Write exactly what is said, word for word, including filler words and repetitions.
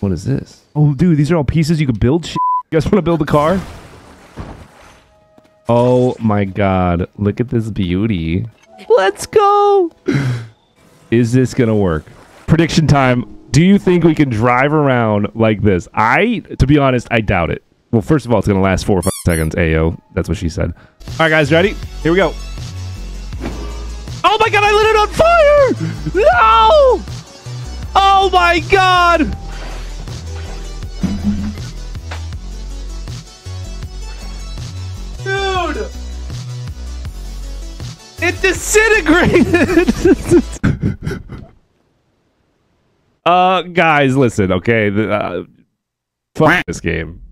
What is this? Oh, dude, these are all pieces you could build shit. You guys want to build a car? Oh my god. Look at this beauty. Let's go! Is this gonna work? Prediction time. Do you think we can drive around like this? I, to be honest, I doubt it. Well, first of all, it's gonna last four or five seconds. Ayo. That's what she said. Alright, guys, ready? Here we go. Oh my god, I lit it on fire! No! Oh my god! Dude! It disintegrated! uh, guys, listen, okay? The, uh, fuck this game.